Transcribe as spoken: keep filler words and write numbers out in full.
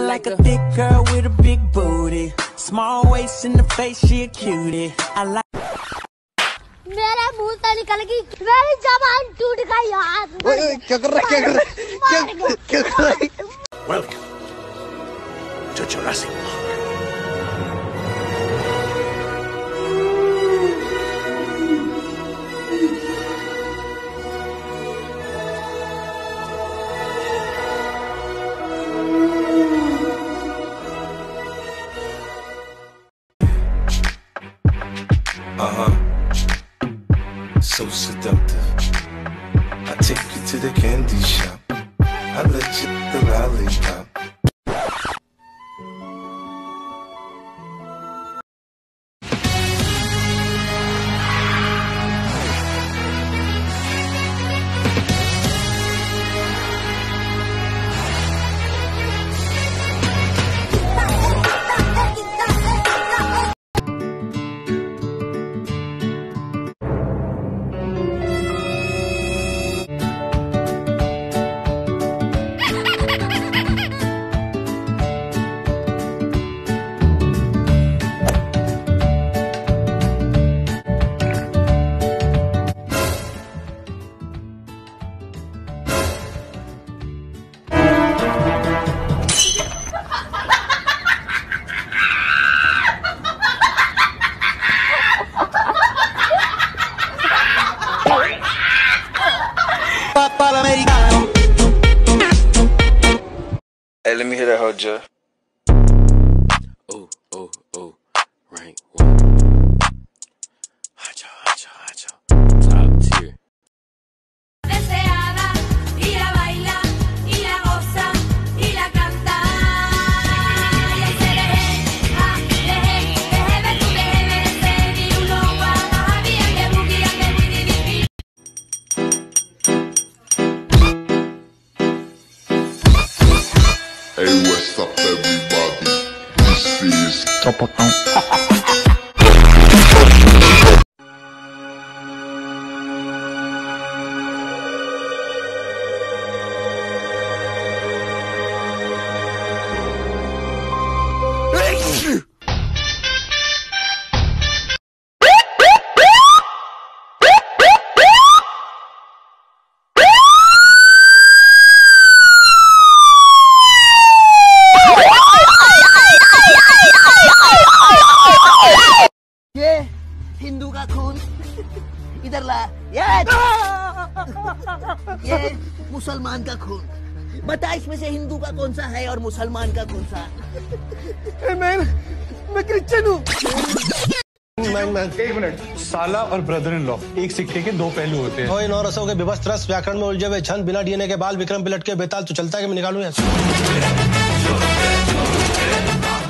like a thick girl with a big booty, small waist in the face, she a cutie. I like. मेरे मुंह से निकल गई, मेरी जबान टूट गई यार। ओए क्या कर रहा है, क्या कर रहा है, क्या क्या कर रहा है? Welcome to Jurassic Park. Uh-huh. So seductive. I take you to the candy shop. I let you the lollipop. Hey, let me hear that whole jar. Oh, oh, oh, rank one. Hacho, hacho, hacho. Top tier. Deseada, y la baila, y la goza, y la canta. Y ese deje, ah, deje, deje ver tu deje merecer. Y uno guapa, había que boogie, que boogie, boogie. Hey, what's up, everybody? This is Top Account. Hindu का खून इधर ला, ये ये मुसलमान का खून। बता इसमें से हिंदू का कौन सा है और मुसलमान का कौन सा? मैं मैं क्रिश्चियन हूँ। एक मिनट, साला और ब्रदर इन लॉ एक सिक्के के दो पहलू होते हैं। इन और रसों के विभस्त रस व्याकरण में उलझे हुए छंद बिना डीएनए के बाल विक्रम पिलट के बेताल तो चलता है कि मैं निकालूं यहाँ से।